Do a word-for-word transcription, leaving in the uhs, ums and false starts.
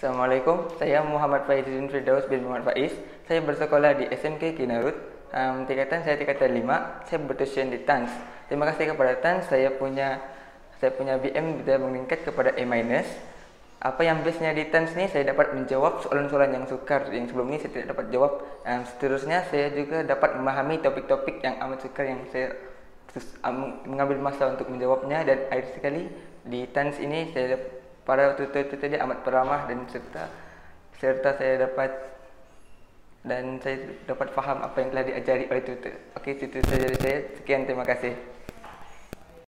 Assalamualaikum, saya Muhammad Faizudin Firdaus bin Muhammad Faiz. Saya bersekolah di S M K Kinarut. Um, tingkatan saya tingkatan lima. Saya bertujuan di T A N S. Terima kasih kepada T A N S. Saya punya saya punya B M sudah meningkat kepada A minus. Apa yang bestnya di T A N S ini, saya dapat menjawab soalan-soalan yang sukar yang sebelum ini saya tidak dapat jawab. Um, seterusnya saya juga dapat memahami topik-topik yang amat sukar yang saya terus, um, mengambil masa untuk menjawabnya, dan akhir sekali di T A N S ini saya dapat para tutor-tutor dia amat peramah dan serta serta saya dapat dan saya dapat faham apa yang telah diajari oleh tutor. Okey, itu saja dari saya. Sekian, terima kasih.